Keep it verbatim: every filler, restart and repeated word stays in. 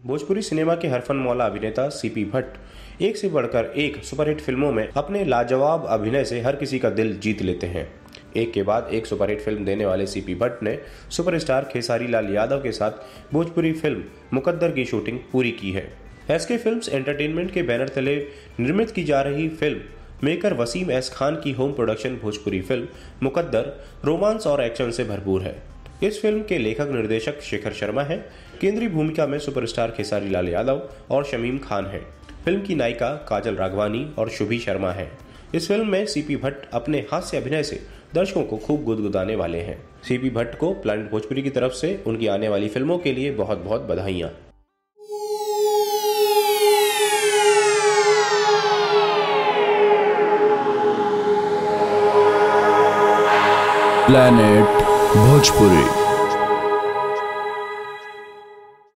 Bhojpuri cinema के हरफन मौला अभिनेता सीपी भट्ट एक से बढ़कर एक सुपरहिट फिल्मों में अपने लाजवाब अभिनय से हर किसी का दिल जीत लेते हैं। एक के बाद एक सुपरहिट फिल्म देने वाले सीपी भट्ट ने सुपरस्टार खेसारी लाल यादव के साथ भोजपुरी फिल्म मुकद्दर की शूटिंग पूरी की है। एसके फिल्म्स एंटरटेनमेंट के बैनर तले निर्मित की जा रही film maker Wasim S Khan की home production Bhojpuri film Muqaddar romance और एक्शन से भरपूर है। इस फिल्म के लेखक निर्देशक शेखर शर्मा हैं। केंद्रीय भूमिका में सुपरस्टार खेसारी लाल यादव और शमीम खान हैं। फिल्म की नायिका काजल राघवानी और शुभी शर्मा हैं। इस फिल्म में सीपी भट्ट अपने हास्य अभिनय से दर्शकों को खूब गुदगुदाने वाले हैं। सीपी भट्ट को प्लानिट भोजपुरी की तरफ से उनकी आने वाली फिल्मों के लिए बहुत बहुत बधाइयां। प्लानिट भोजपुरी।